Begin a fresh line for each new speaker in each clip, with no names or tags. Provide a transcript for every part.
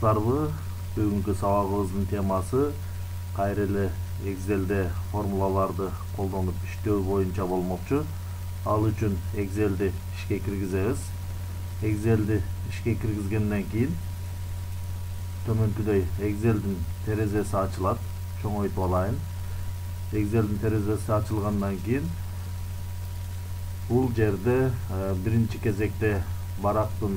саламатсыздарбы? Бүгүнкү сабагыбыздын темасы кайра эле Excel'de формулаларды колдонуп иштөө боюнча болмокчу. Ал үчүн Excel'ди ишке киргизебиз. Excel'ди ишке киргизгенден кийин төмөнкүдөй Excel'дин терезеси ачылат. Чоңойтуп алайын. Excel'дин терезеси ачылгандан кийин бул жерде биринчи кезекте барактын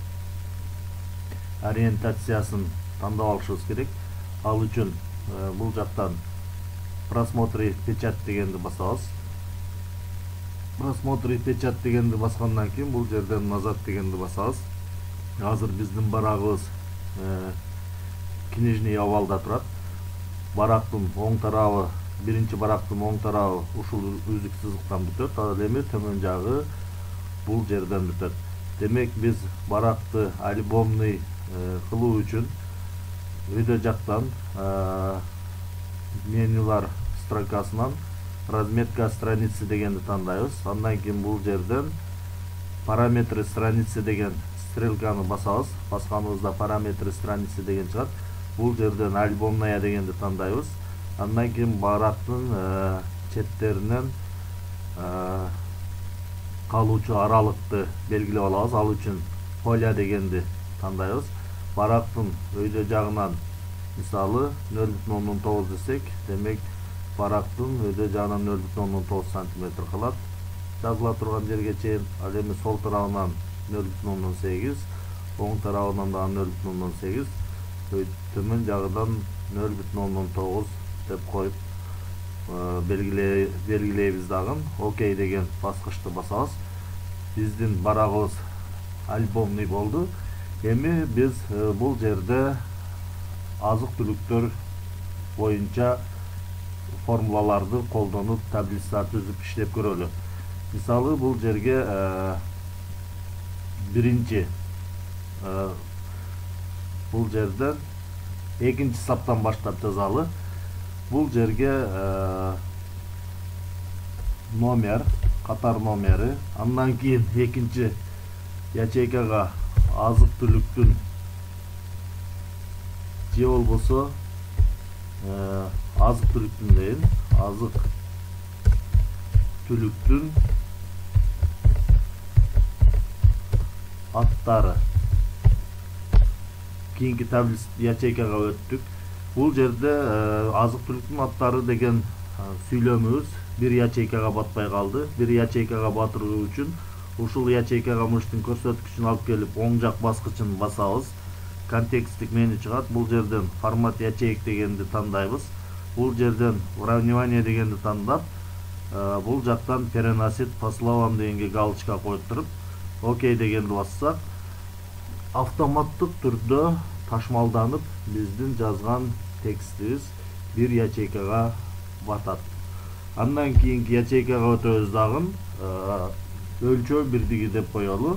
ориентациясын тандап алышыбыз керек. Ал үчүн бул жактан просмотри печать дегенди басабыз. Просмотри печать дегенди баскандан кийин бул жерден назад дегенди басабыз. Азыр биздин барагыбыз книжный абалда турат. Барактын оң тарабы, биринчи барактын оң тарабы ушул үзүк сызыктан бүтөт, ал эми төмөн жагы бул жерден бүтөт. Демек биз баракты альбомный кылуу үчүн өйдө жактан менюлар строкасынан разметка страницы дегенди тандайбыз. Андан кийин бул жерден параметры страницы деген стрелканы басабыз. Басканыбызда параметры страницы деген чыгат. Бул жерден альбомная дегенди тандайбыз. Андан кийин барактын четтеринен калуучу аралыкты белгилеп алабыз. Ал үчүн поля дегенди тандайбыз. Барактын өйдө жагынан мисалы 0,9 десек, демек барактын өйдө жагынан 0,9 см калат. Жазыла турган жерге чейин. Ал эми сол тарабынан 0,8, оң тарабынан да 0,8, төмөн жагынан 0,9 деп коюп белгилейбиз дагы. Окей деген баскычты басабыз. Биздин барагыбыз альбомный болду. Эми биз бул жерде азык-түлүктөр боюнча формулаларды колдонуп таблица түзүп иштеп көрөлү. Мисалы бул жерге биринчи бул жерден экинчи саптан баштап жазалы. Бул жерге номер, катар номери, андан кийин экинчи ячейкага азык-түлүктүн же болбосо азык-түлүктүн дейин, азык-түлүктүн аттары. Кийинки таблица ячейкага өттүк. Бул жерде азык-түлүктүн аттары деген сүйлөмүбүз бир ячейкага батпай калды. Бир ячейкага батыруу үчүн ушул ячейкага мыштын көрсөткүчүн алып келип оң жак баскычын басабыз. Контексттик меню чыгат. Бул жерден формат ячеек дегенди тандайбыз. Бул жерден уравнивание дегенди тандап, бул жактан переносить по словам дегенге галочка коюп туруп, окей дегенди бассак, автоматтык түрдө ташмалданып биздин жазган текстибиз бир ячейкага батат. Андан кийинки ячейкага өтөбүз дагы. Өлчөө бирдиги деп коелу.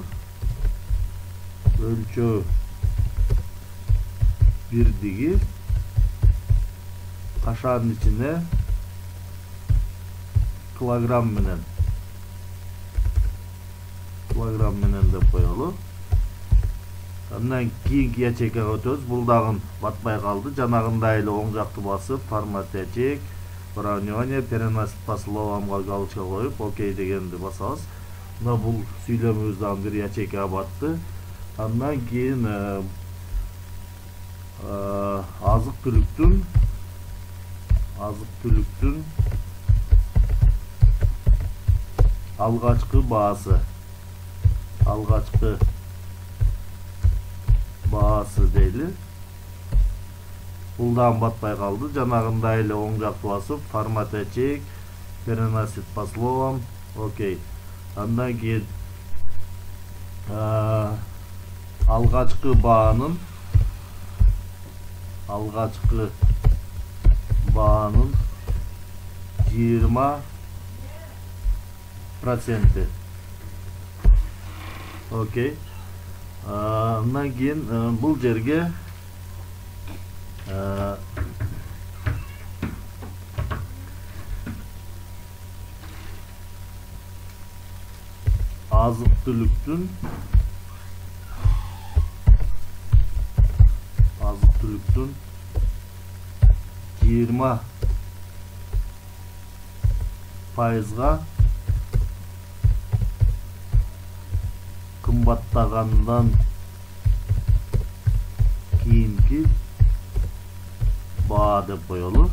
Өлчөө бирдиги кашанын ичине килограмм менен деп коелу. Андан кийинки ячейкага өтөбүз. Бул дагы батпай калды. Жанагындай эле оң жакты басып, формат ячеек, уравнивание, переносить по словамга галочка коюп, окей дегенди басабыз. Мына бул сүйлөмүбүз дагы бир ячейкага батты. Андан кийин азык-түлүктүн алгачкы баасы дейли. Бул дагы батпай калды. Жанагындай эле оң жакты басып, формат ячеек, переносить по словам, окей. Андан кийин алгачкы баанын 20%. Окей. Андан кийин бул жерге азык-түлүктүн түлүктүн 20%га кымбаттагандан кийинки баа деп коелу.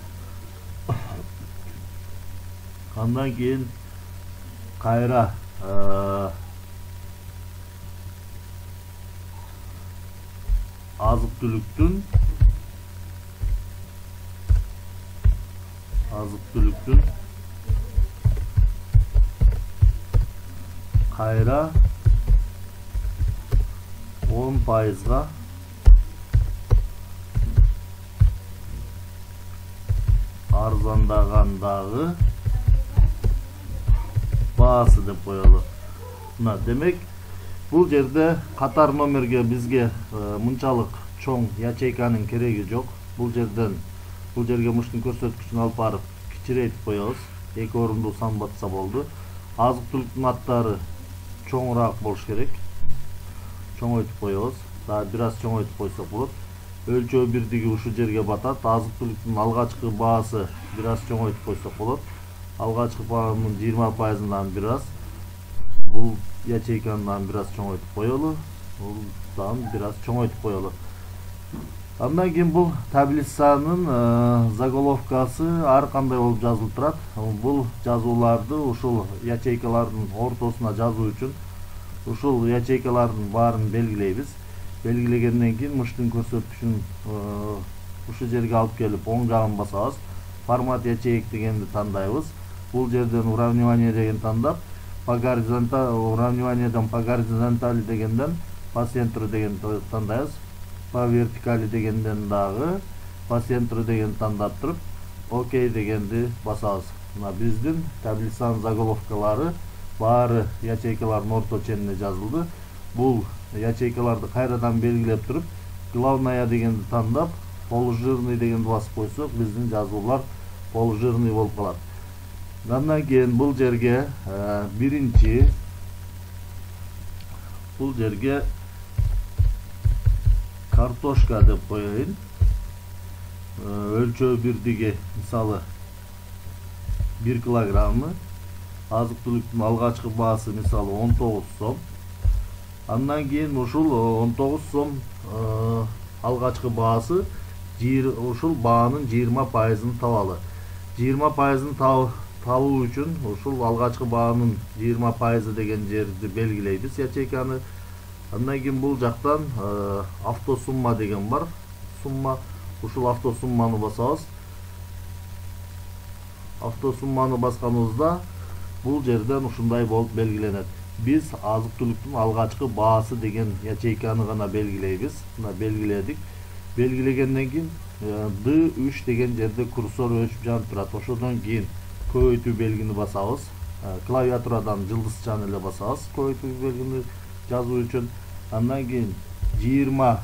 Андан кийин кайра азык түлүктүн кайра 10%га арзандагандагы баасы деп коелу. Мына демек бул жерде катар номерге бизге мынчалык чоң ячейканын кереги жок. Бул жерге муштун көрсөткүчүн алып барып кичирейтип коебуз. 2 орундуу сан батса болду. Азык түлүктүн аттары чоңураак болуш керек. Чоңойтуп коебуз. Дагы бир аз чоңойтуп койсок болот. Өлчөө бирдиги ушул жерге батат. Азык түлүктүн алгачкы баасы бир аз чоңойтуп койсок болот. Алгачкы баанын 20%-дан бир аз. Бул ячейканы бир аз чоңойтуп коелу. Бул дагы бир аз чоңойтуп коелу. Андан кийин бул таблицанын заголовкасы ар кандай болуп жазылып турат. Бул жазууларды ушул ячейкалардын ортосуна жазуу үчүн ушул ячейкалардын баарын белгилейбиз. Белгилегенден кийин муштун көрсөткүчүн ушул жерге алып келип оң жагын басабыз. Формат ячеек дегенди тандайбыз. Бул жерден уравнивание деген тандап, по горизонтали уравниваниедан по горизонтали дегенден по центру деген тандайбыз. По вертикали дегенден дагы по центру деген тандап туруп, окей дегенди басабыз. Мына биздин таблицанын заголовкалары баары ячейкалардын орто ченине жазылды. Бул ячейкаларды кайрадан белгилеп туруп, главная дегенди тандап, полужирный дегенди басып койсок, биздин жазуулар полужирный болуп калат. Андан кийин бул жерге бул жерге картошка деп коеюн. Өлчөө бирдиги мисалы 1 килограммы. Азык түлүктүн алгачкы баасы мисалы 19 сом. Андан кийин ушул 19 сом алгачкы баасы ушул баанын 20%-ын табалы. 20%-ын табуу үчүн ушул алгачкы баанын 20% деген жерди белгилейбиз ячейканы. Андан кийин бул жактан автосумма деген бар. Сумма, ушул автосумманы басабыз. Автосумманы басканыбызда бул жерден ушундай болуп белгиленет. Биз азык түлүктүн алгачкы баасы деген ячейканы гана белгилейбиз. Мына белгиледик. Белгилегенден кийин D3 деген жерде курсор өчүп жанып турат. Ошодон кийин көбөйтүү белгини басабыз. Клавиатурадан жылдызчаны эле басабыз көбөйтүү белгини жазуу үчүн. Андан кийин 20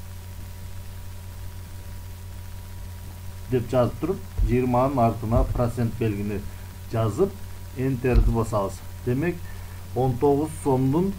деп жазып туруп, 20-нын артына процент белгини жазып, энтерди басабыз. Демек 19 сомдун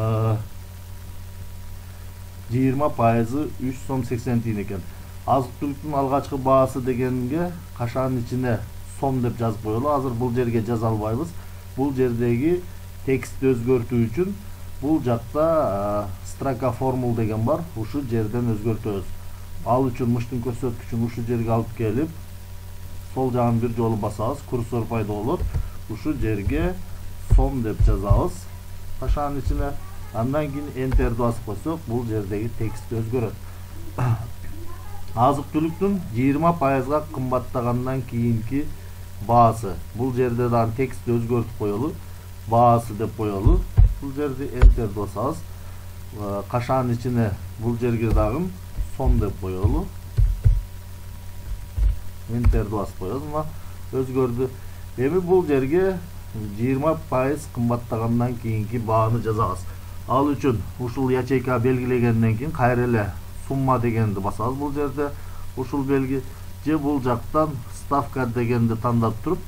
20%-ы 3 сом 80 тиын экен. Азык түлүктүн алгачкы баасы дегенге кашанын ичине сом деп жазып коелу. Азыр бул жерге жаза албайбыз. Бул жердеги текстти өзгөртүү үчүн бул жакта строка формул деген бар. Ушул жерден өзгөртөбүз. Ал үчүн муштун көрсөткүчүн ушул жерге алып келип, сол жагын бир жолу басабыз, курсор пайда болот. Ушул жерге сом деп жазабыз кашанын ичине. Андан кийин энтерди басып койсок, бул жердеги текст өзгөрөт. Азык түлүктүн 20%-га кымбаттагандан кийинки баасы. Бул жерде дагы текст өзгөртүп коелу. Баасы деп коелу. Бул жерде энтерди басабыз. Кашанын ичине бул жерге дагы сом деп коелу. Энтерди басып коебуз. Мына өзгөрдү. Эми бул жерге 20% кымбаттагандан кийинки бааны жазабыз. Ал үчүн ушул ячейка белгилегенден кийин кайра эле сумма дегенди басабыз бул жерде. Ушул белги же бул жактан ставка дегенди тандап туруп,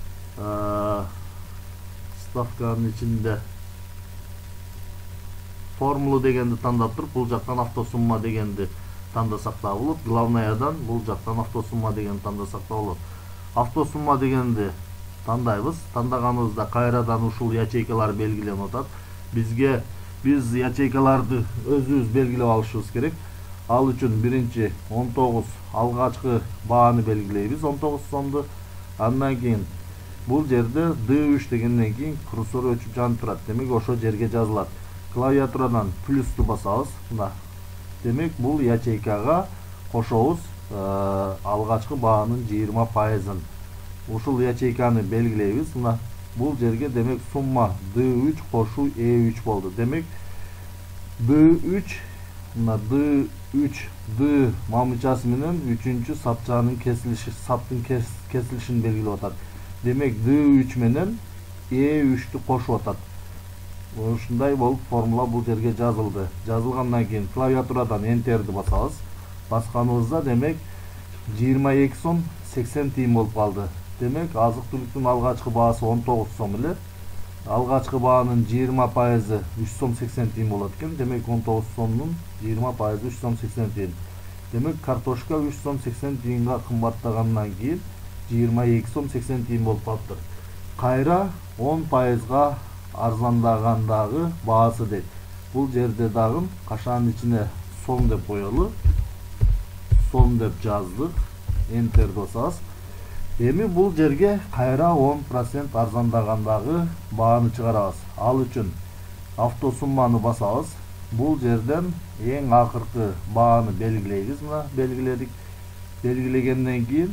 ставканын ичинде формулу дегенди тандап туруп, бул жактан автосумма дегенди тандасак да болот. Главнаядан бул жактан автосумма деген тандасак да болот. Автосумма дегенди тандайбыз. Тандаганыбызда кайрадан ушул ячейкалар белгиленип атат. Биз ячейкаларды өзүбүз белгилеп алышыбыз керек. Ал үчүн биринчи 19 алгачкы бааны белгилейбиз, 19 сомду. Андан кийин бул жерде D3 дегенден кийин курсор өчүп жанып турат. Демек ошо жерге жазылат. Клавиатурадан плюсту басабыз. Мына. Демек бул ячейкага кошобуз алгачкы баанын 20%-ын. Ушул ячейканы белгилейбиз. Мына бул жерге демек сумма D3 кошу E3 болду. Демек B3 мына D3 D мамычасы менен 3-чү сапчанын кесилиши, саптын кесилишин белгилеп атат. Демек D3 менен E3'tü кошуп атат. Ушундай болуп формула бул жерге жазылды. Жазылгандан кийин клавиатурадан Enter'ди басабыз. Басканыбызда демек 22 сом 80 тиын болуп калды. Демек азык-түлүктүн алгачкы баасы 19 сом эле. Алгачкы баанын 20%-ы 3 сом 80 тиын болот экен. Демек 19 сомдун 20%-ы 3 сом 80 тиын. Демек картошка 3 сом 80 тиынга кымбаттагандан кийин 22 сом 80 тиын болуп калыптыр. Кайра 10%-га арзандагандагы баасы дейт. Бул жерде дагы кашанын ичине сом деп коелу. Сом деп жаздык. Enter басабыз. Эми бул жерге кайра 10% арзандагандагы бааны чыгарабыз. Ал үчүн автосумманы басабыз. Бул жерден эң акыркы бааны белгилейбиз. Мына белгиледик. Белгилегенден кийин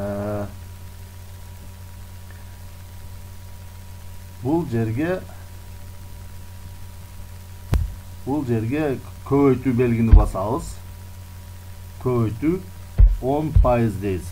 бул жерге көбөйтүү белгини басабыз. Көбөйтүү 10% дейбиз.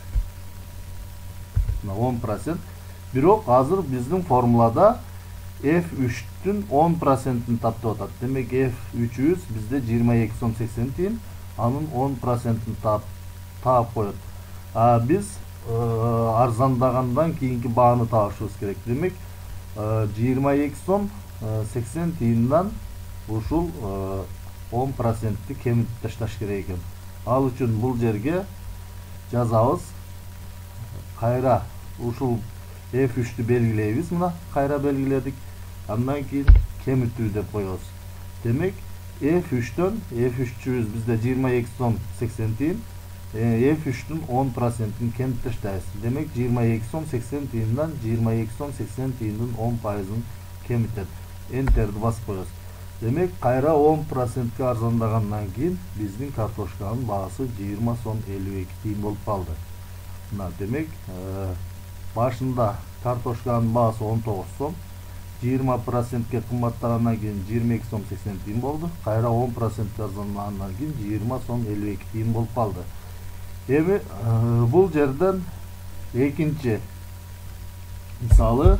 10%. Бирок азыр биздин формулада F3'түн 10%-ын таптып атат. Демек F3'үбүз бизде 22 сом 80 тиын, анын 10%-ын таап коет. Биз арзандагандан кийинки бааны табышыбыз керек. Демек 22 сом 80 тиындан ушул 10%-ты кемитип ташташ керек экен. Ал үчүн бул жерге жазабыз. Кайра ушул F3'тү белгилейбиз. Мына кайра белгиледик. Андан кийин кемитүү деп коебуз. Демек F3'чүбүз бизде 22 сом 80 тиын. F3'түн 10%-ын кемитип таштайбыз. Демек 22 сом 80 тиындан 22 сом 80 тиындын 10%-ын кемитет. Enter'ди басып коебуз. Демек кайра 10%-га арзандагандан кийин биздин картошканын баасы 20 сом 52 тиын болуп калды. Мына демек башында картошканын баасы 19 сом, 20%-ге кымбаттагандан кийин 22 сом 80 тиын болду. Кайра 10%-га арзандагандан кийин 20 сом 52 тиын болуп калды. Эми бул жерден экинчи мисалы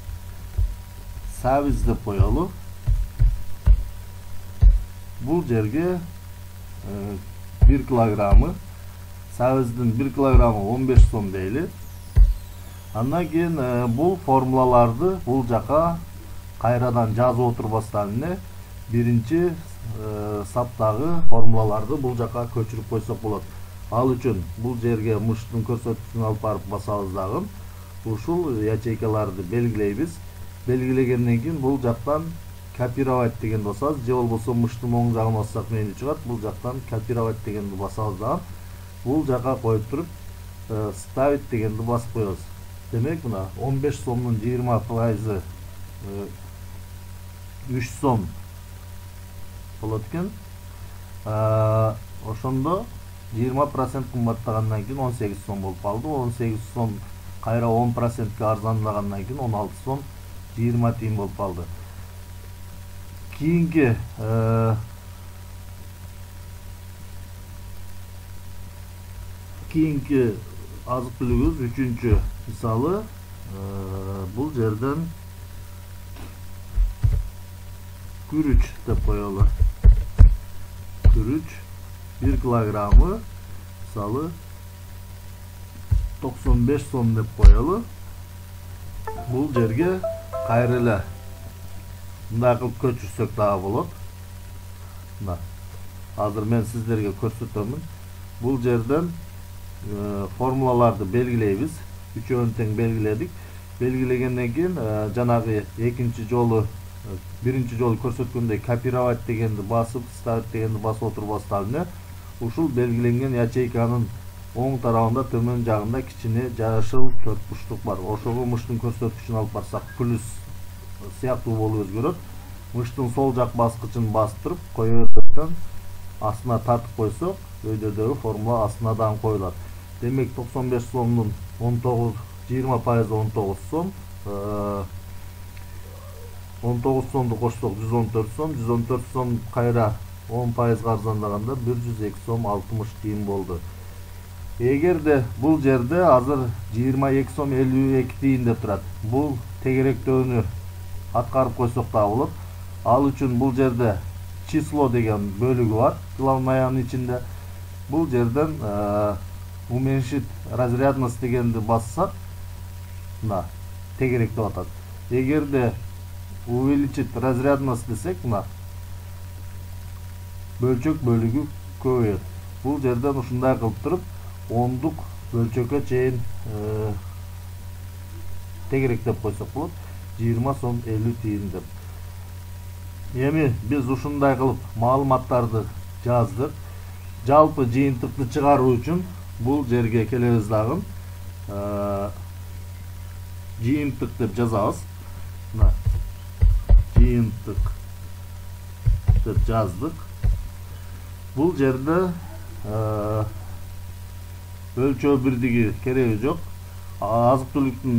сабиз деп коелу. Бул жерге 1 килограммы сабиздин 1 килограммы 15 сом дейли. Андан кийин бул формулаларды бул жака кайрадан жазып отурбастан эле биринчи саптагы формулаларды бул жака көчүрүп койсок болот. Ал үчүн бул жерге мыштын көрсөткүчүн алып барып басабыз дагы. Ушул ячейкаларды белгилейбиз. Белгилегенден кийин бул жактан копировать деген басабыз, же болбосо мыштын оң жагын бассак мени чыгат. Бул жактан копировать дегенди басабыз дагы. Бул жака коюп туруп ставить дегенди басып коебуз. Демек мына 15 сомдун 20%-ы 3 сом болот экен. Ошондо 20% кымбаттагандан кийин 18 сом болуп калды. 18 сом кайра 10%-га арзандагандан кийин 16 сом 20 тиын болуп калды. Кийинки азык-түлүгүбүз үчүнчү мисалы бул жерден күрүч деп коелу. Күрүч 1 килограммы мисалы 95 сом деп коелу. Бул жерге кайра эле мындай кылып көчүрсөк дагы болот. Мына азыр мен сиздерге көрсөтөмүн. Bul жерден формулаларды белгилейбиз. Үчөөнү тең белгиледик. Белгилегенден кийин жанагы биринчи жолу көрсөткөндөй копировать дегенди басып, ставить дегенди басып отурбастан эле ушул белгиленген ячейканын оң тарабында төмөн жагында кичине жашыл төртбурчтук бар. Ошого мыштын көрсөткүчүн алып барсак плюс сыяктуу болуп өзгөрөт. Мыштын сол жак баскычын бастырып коёбуз. Астына тартып койсок, өйдөрдөгү формула астына дагы коюлат. Демек 95 сомдун 19 20% 19 сом, 19 сомду кошсок 114 сом, 114 сом кайра 10% арзандаганда 102 сом 60 тиын болду. Эгерде бул жерде азыр 22 сом 52 тиын деп турат. Бул тегеректөөнү аткарып койсок да болот. Ал үчүн бул жерде число деген бөлүгү бар главнаянын ичинде. Бул жерден уменьшить разрядность дегенди бассак, мына тегерек деп атат. Эгерде увеличить разрядность десек, мына бөлчөк бөлүгү көбөйөт. Бул жерден ушундай кылып туруп, ондук бөлчөккө чейин тегерек деп койсок болот. 20 сом 50 тиын деп. Эми биз ушундай кылып маалыматтарды жаздык. Жалпы жыйынтыкты чыгаруу үчүн бул жерге келебиз дагы. Жыйынтык деп жазабыз. Мына жыйынтык деп жаздык. Бул жерде өлчөө бирдиги кереги жок. Азык түлүктүн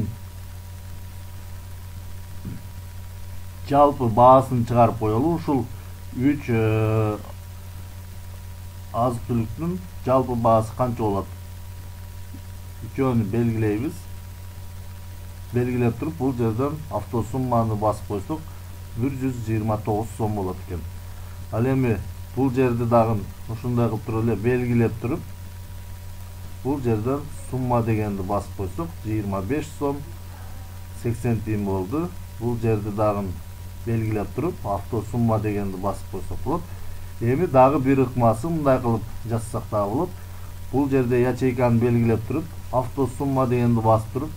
жалпы баасын чыгарып коелу. Ушул 3 азык түлүктүн жалпы баасы канча болот? Үчөөнү белгилейбиз. Белгилеп туруп, бул жерден автосумманы басып койсок 129 сом болот экен. Ал эми бул жерди дагы ушундай кылып туруп эле белгилеп туруп, бул жерден сумма дегенди басып койсок 25 сом 80 тиын болду. Бул жерди дагы белгилеп туруп, автосумма дегенди басып койсок болот. Эми дагы бир ыкмасы мындай кылып жазсак да болот. Бул жерде ячейканы белгилеп туруп, автосумма дегенди басып туруп,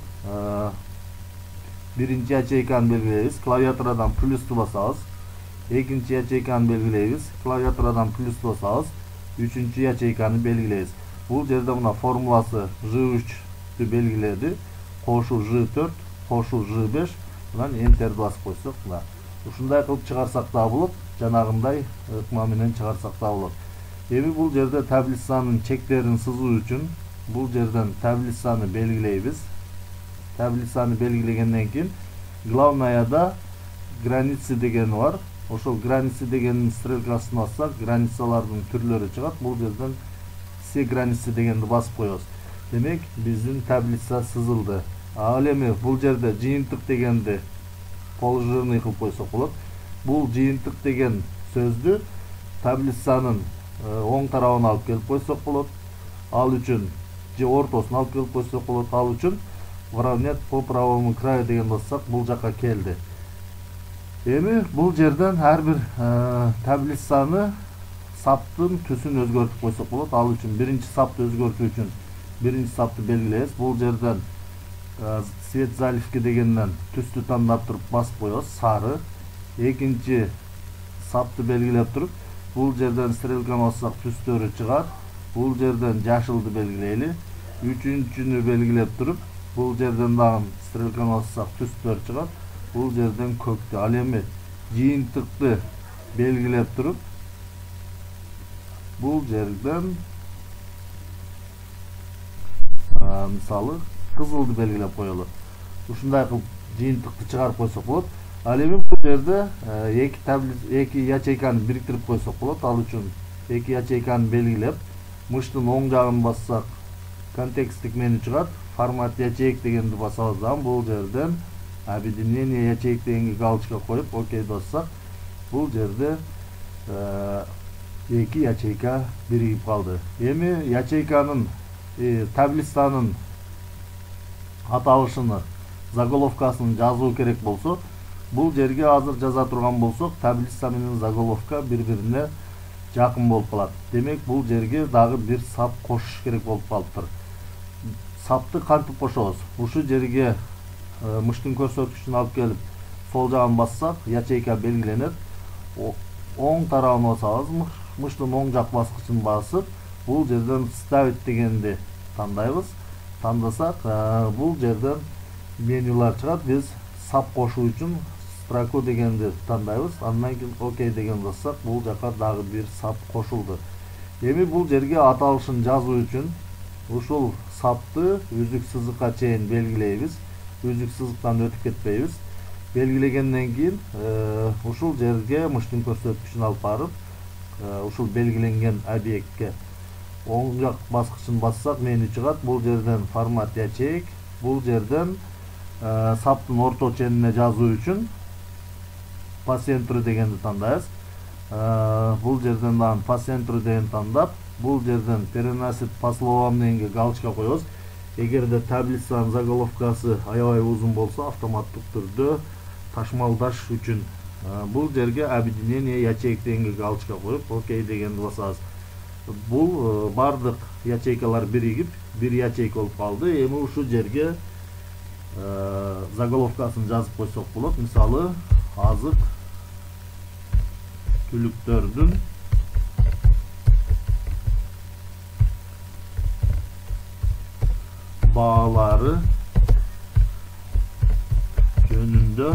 биринчи ячейканы белгилейбиз, клавиатурадан плюсту басабыз. Экинчи ячейканы белгилейбиз, клавиатурадан плюсту басабыз. Үчүнчү ячейканы белгилейбиз. Бул жерде мына формуласы J3-тү белгиледи. Кошу J4, кошу J5, мындан Enter басып койсок, мына ушундай кылып чыгарсак да болот. Жанагындай ыкма менен чыгарсак да болот. Эми бул жерде таблицанын чектерин сызуу үчүн бул жерден таблицаны белгилейбиз. Таблицаны белгилегенден кийин главнаяда границы деген бар. Ошол границы дегенин стрелкасын бассак, границалардын түрлөрү чыгат. Бул жерден все границы дегенди басып коебуз. Демек, биздин таблица сызылды. Ал эми бул жерде жыйынтык дегенди положительный кылып койсок болот. Бул жыйынтык деген сөздү таблицанын оң тарабына алып келип койсок болот. Ал үчүн же ортосуна алып келип койсок болот. Ал үчүн выравнять по правому краю деген бассак, бул жакка келди. Эми бул жерден ар бир таблицаны саптын түсүн өзгөртүп койсок болот. Ал үчүн биринчи сапты өзгөртүү үчүн биринчи сапты белгилейбиз. Бул жерден цвет заливки дегенден түстү тандап туруп басып коебуз, сары. Экинчи сапты белгилеп туруп, бул жерден стрелканы бассак түстөрү чыгат. Бул жерден жашылды белгилейли. Үчүнчүнү белгилеп туруп, бул жерден дагы стрелканы бассак түстөр чыгат. Бул жерден көктү. Ал эми жыйынтыкты белгилеп туруп, бул жерден мисалы кызылды белгилеп коелу. Ушундай кылып жыйынтыкты чыгарып койсок болот. Ал эми бул жерде эки ячейканы бириктирип койсок болот. Ал үчүн эки ячейканы белгилеп, мыштын оң жагын бассак контексттик меню чыгат. Формат ячеек дегенди басабыз дагы бул жерден объединение ячеек дегенге галочка коюп, окей бассак, бул жерде эки ячейка биригип калды. Эми ячейканын таблицанын аталышыны, заголовкасын жазуу керек болсо, бул жерге азыр жаза турган болсок, таблица менен заголовка бири-бирине жакын болуп калат. Демек бул жерге дагы бир сап кошуш керек болуп калыптыр. Сапты кантип кошобуз? Ушул жерге мыштын көрсөткүчүн алып келип сол жагын бассак, ячейка белгиленет. Оң тарабын басабыз, мыштын оң жак баскычын басып, бул жерден ставить дегенди тандайбыз. Тандасак, бул жерден менюлар чыгат. Биз сап кошуу үчүн строку дегенди тандайбыз. Андан кийин окей деген бассак, бул жака дагы бир сап кошулду. Эми бул жерге аталышын жазуу үчүн ушул сапты үзүк сызыкка чейин белгилейбиз. Үзүк сызыктан өтүп кетпейбиз. Белгилегенден кийин ушул жерге мыштын көрсөткүчүн алып барып, ушул белгиленген объектке оң жак баскычын бассак, меню чыгат. Бул жерден формат ячеек, бул жерден саптын орто ченине жазуу үчүн по центру дегенди тандайбыз. Бул жерден дагы по центру деген тандап, бул жерден переносить по словам дегенге галочка коебуз. Эгерде таблицанын заголовкасы аябай узун болсо, автоматтык түрдө ташмалдаш үчүн бул жерге объединение ячеек дегенге галочка коюп, окей дегенди басабыз. Бул бардык ячейкалар биригип, бир ячейка болуп калды. Эми ушул жерге заголовкасын жазып койсок болот. Мисалы, азык түлүктөрдүн баалары жөнүндө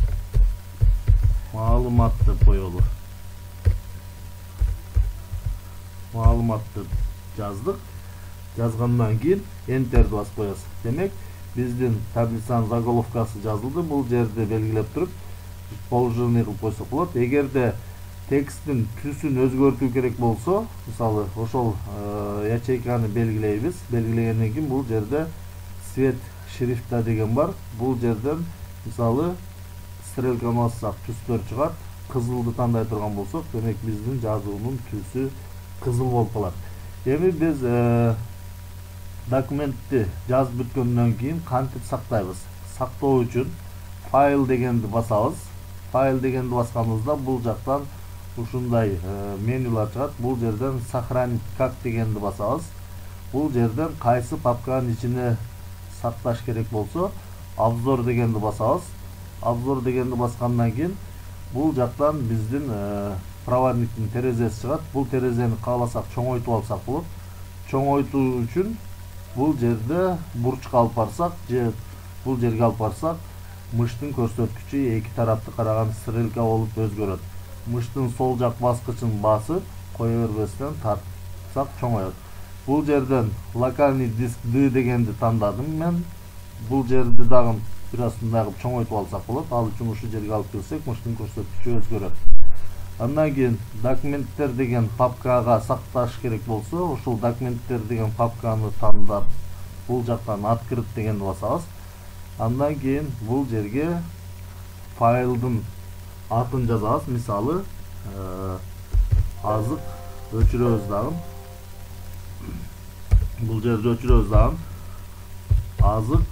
маалымат деп коелу. Маалыматты жаздык. Жазгандан кийин enter'ди басып коебуз. Демек, биздин таблицанын заголовкасы жазылды. Бул жерди белгилеп туруп, положение кылып койсок болот. Эгерде тексттин түсүн өзгөртүү керек болсо, мисалы, ошол ячейканы белгилейбиз. Белгилегенден кийин бул жерде цвет шрифта деген бар. Бул жерден мисалы стрелканы бассак түстөр чыгат. Кызылды тандай турган болсок, демек биздин жазуунун түсү кызыл болуп калат. Эми биз документти жазып бүткөндөн кийин кантип сактайбыз? Сактоо үчүн файл дегенди басабыз. Файл дегенди басканыбызда бул жактан ушундай менюлар чыгат. Бул жерден сохранить как дегенди басабыз. Бул жерден кайсы папканын ичине сакташ керек болсо, обзор дегенди басабыз. Обзор дегенди баскандан кийин бул жактан биздин проводниктин терезеси чыгат. Бул терезени кааласак чоңойтуп алсак болот. Чоңойтуу үчүн бул жерде бурчка алып барсак, же бул жерге алып барсак, мыштын көрсөткүчү эки тарапты караган стрелка болуп өзгөрөт. Мыштын сол жак баскычын басып, кое бербестен тартсак чоңоет. Бул жерден локальный диск D дегенди тандадым мен. Бул жерди дагы бир астындагы чоңойтуп алсак болот. Ал үчүн ушул жерге алып келсек, мыштын көрсөткүчү өзгөрөт. Андан кийин документтер деген папкага сакташ керек болсо, ушул документтер деген папканы тандап, бул жактан открыть дегенди басабыз. Андан кийин бул жерге файлдын атын жазабыз. Мисалы, азык өчүрөбүз дагы. Бул жерде өчүрөбүз дагы. Азык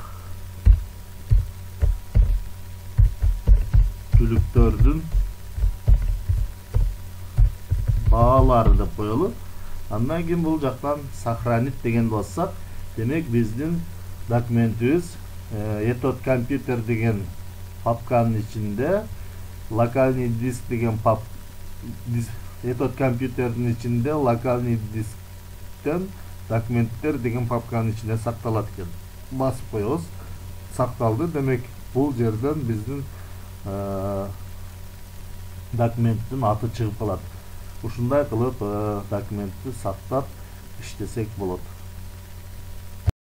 түлүктөрдүн баалары деп коелу. Андан кийин бул жактан сохранить дегенди бассак, демек биздин документибиз этот компьютер деген папканын ичинде, локальный диск деген этот компьютердин ичинде локальный дисктен документтер деген папканын ичинде сакталат экен. Басып коебуз. Сакталды. Демек, бул жерден биздин документтин аты чыгып калат. Ушундай кылып документти сактап иштесек болот.